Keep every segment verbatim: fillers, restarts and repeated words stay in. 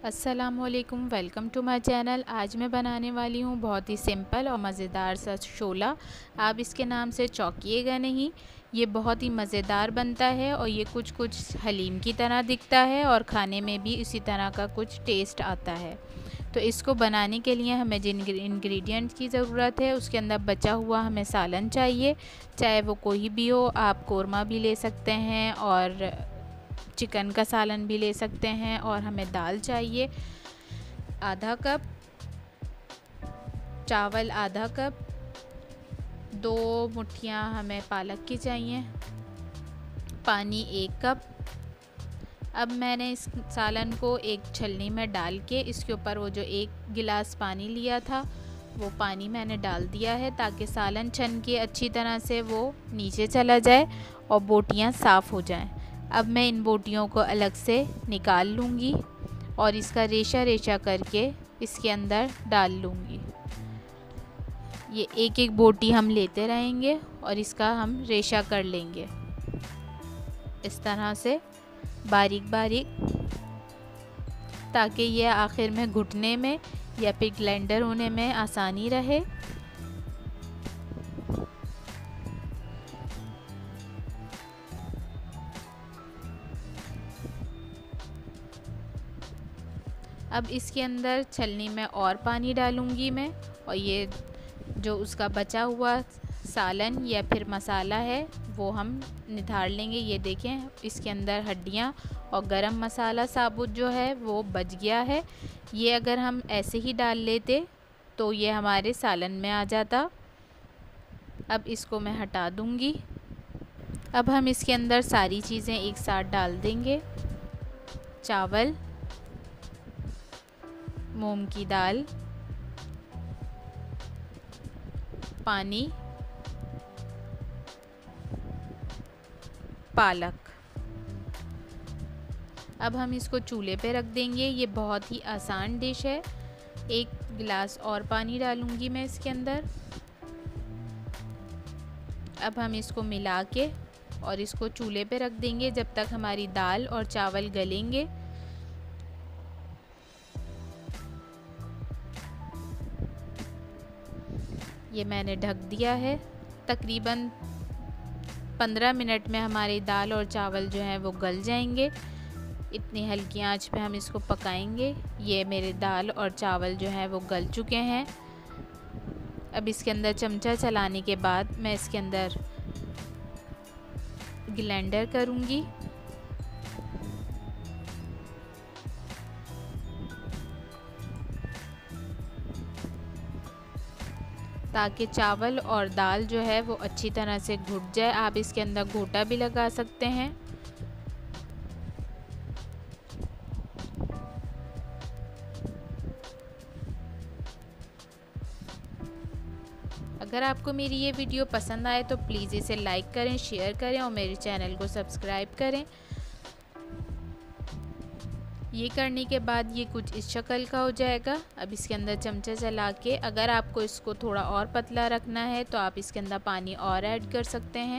अस्सलामुअलैकुम, welcome to my channel. आज मैं बनाने वाली हूँ बहुत ही सिंपल और मज़ेदार सा शोला। आप इसके नाम से चौंकिएगा नहीं, ये बहुत ही मज़ेदार बनता है और ये कुछ कुछ हलीम की तरह दिखता है और खाने में भी इसी तरह का कुछ टेस्ट आता है। तो इसको बनाने के लिए हमें जिन इंग्रेडिएंट्स की ज़रूरत है उसके अंदर बचा हुआ हमें सालन चाहिए, चाहे वो कोई भी हो। आप कोरमा भी ले सकते हैं और चिकन का सालन भी ले सकते हैं। और हमें दाल चाहिए आधा कप, चावल आधा कप, दो मुट्ठियाँ हमें पालक की चाहिए, पानी एक कप। अब मैंने इस सालन को एक छलनी में डाल के इसके ऊपर वो जो एक गिलास पानी लिया था वो पानी मैंने डाल दिया है ताकि सालन छन के अच्छी तरह से वो नीचे चला जाए और बोटियाँ साफ़ हो जाएं। अब मैं इन बोटियों को अलग से निकाल लूँगी और इसका रेशा रेशा करके इसके अंदर डाल लूँगी। ये एक एक बोटी हम लेते रहेंगे और इसका हम रेशा कर लेंगे इस तरह से बारीक बारीक, ताकि ये आखिर में घुटने में या फिर ग्राइंडर होने में आसानी रहे। अब इसके अंदर छलनी में और पानी डालूंगी मैं और ये जो उसका बचा हुआ सालन या फिर मसाला है वो हम निधार लेंगे। ये देखें, इसके अंदर हड्डियाँ और गरम मसाला साबुत जो है वो बच गया है। ये अगर हम ऐसे ही डाल लेते तो ये हमारे सालन में आ जाता। अब इसको मैं हटा दूँगी। अब हम इसके अंदर सारी चीज़ें एक साथ डाल देंगे। चावल, मूंग की दाल, पानी, पालक। अब हम इसको चूल्हे पे रख देंगे। ये बहुत ही आसान डिश है। एक गिलास और पानी डालूंगी मैं इसके अंदर। अब हम इसको मिला के और इसको चूल्हे पे रख देंगे जब तक हमारी दाल और चावल गलेंगे। ये मैंने ढक दिया है। तकरीबन पंद्रह मिनट में हमारी दाल और चावल जो हैं वो गल जाएंगे। इतनी हल्की आंच पे हम इसको पकाएंगे। ये मेरे दाल और चावल जो हैं वो गल चुके हैं। अब इसके अंदर चमचा चलाने के बाद मैं इसके अंदर ग्राइंडर करूँगी। ताकि चावल और दाल जो है वो अच्छी तरह से घुट जाए। आप इसके अंदर घोटा भी लगा सकते हैं। अगर आपको मेरी ये वीडियो पसंद आए तो प्लीज़ इसे लाइक करें, शेयर करें और मेरे चैनल को सब्सक्राइब करें। ये करने के बाद ये कुछ इस शक्ल का हो जाएगा। अब इसके अंदर चमचा चला के, अगर आपको इसको थोड़ा और पतला रखना है तो आप इसके अंदर पानी और ऐड कर सकते हैं।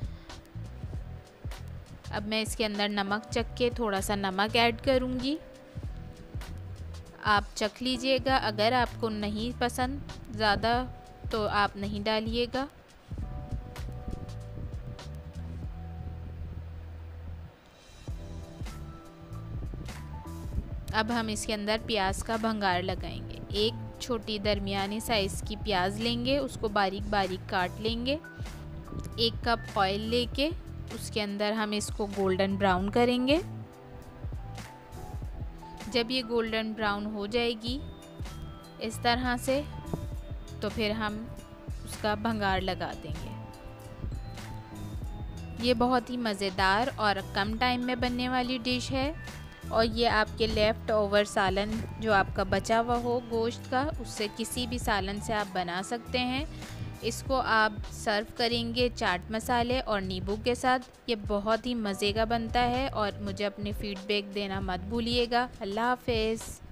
अब मैं इसके अंदर नमक चख के थोड़ा सा नमक ऐड करूँगी। आप चख लीजिएगा। अगर आपको नहीं पसंद ज़्यादा तो आप नहीं डालिएगा। अब हम इसके अंदर प्याज का भंगार लगाएंगे। एक छोटी दरमियानी साइज़ की प्याज लेंगे, उसको बारीक बारीक काट लेंगे। एक कप ऑयल लेके उसके अंदर हम इसको गोल्डन ब्राउन करेंगे। जब ये गोल्डन ब्राउन हो जाएगी इस तरह से, तो फिर हम उसका भंगार लगा देंगे। ये बहुत ही मज़ेदार और कम टाइम में बनने वाली डिश है और ये आपके लेफ़्ट ओवर सालन जो आपका बचा हुआ हो गोश्त का, उससे किसी भी सालन से आप बना सकते हैं। इसको आप सर्व करेंगे चाट मसाले और नींबू के साथ। ये बहुत ही मज़े का बनता है और मुझे अपने फ़ीडबैक देना मत भूलिएगा। अल्लाह हाफ़िज़।